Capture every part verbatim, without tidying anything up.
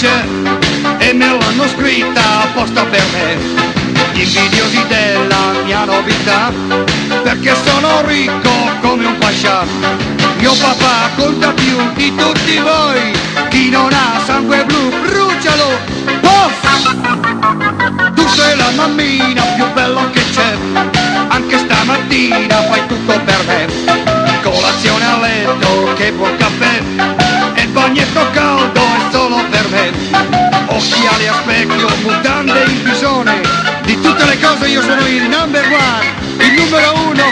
c'è e me l'hanno scritta apposta per me. Gli invidiosi della mia novità, perché sono ricco come un pascià. Mio papà conta più di tutti voi, chi non ha sangue blu brucialo. Poff! Tu sei la mammina più bella che c'è, anche stamattina fai tutto per me. Colazione a letto, che buon caffè, e il bagnetto caldo è solo per me. Occhiali a specchio, mutande in bisone, di tutte le cose io sono il number one, il numero uno.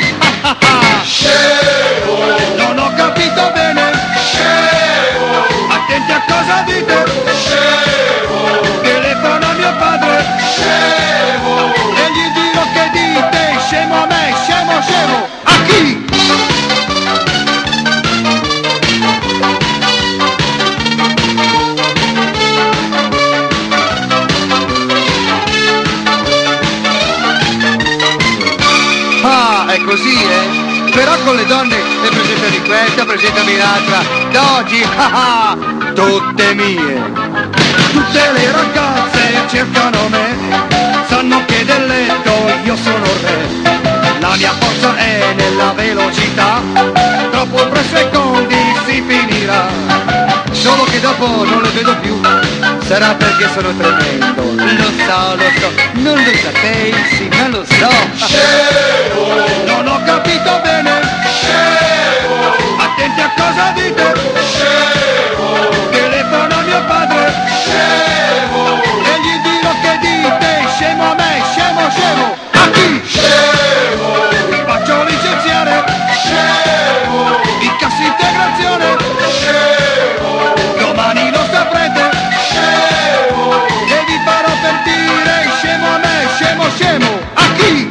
Scemo! Non ho capito bene. Scemo! Attenti a cosa dite. Scemo! Telefono a mio padre. Scemo! E gli dirò che dite, scemo a me, scemo, scemo. A chi? Ah, è così, eh? Però con le donne ne presentami questa, presentami l'altra. D'oggi, ah ah, tutte mie. Tutte le ragazze cercano me, sanno che del letto io sono re. La mia forza è nella velocità, troppo presto ai conti si finirà. Solo che dopo non le vedo più, sarà perché sono tremendo. Lo so, lo so, non lo sapevi, ma lo so. Scemo! Non ho capito bene. Scemo! Attenti a cosa dite. Scemo! Telefono a mio padre. Scemo! E gli dirò che dite, scemo a me, scemo, scemo. A chi? Scemo! Mi faccio licenziare. Scemo! In cassa integrazione. Scemo! Domani lo saprete. Scemo! E vi farò per dire scemo a me, scemo, scemo. A chi?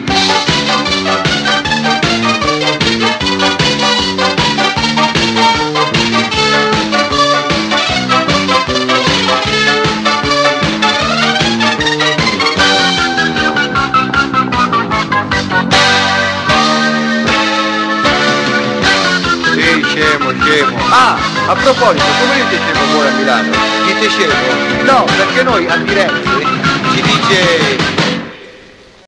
Sì, scemo, scemo. Ah, a proposito, come dite scemo vuole a Milano? Dite scemo? No, perché noi a Firenze si dice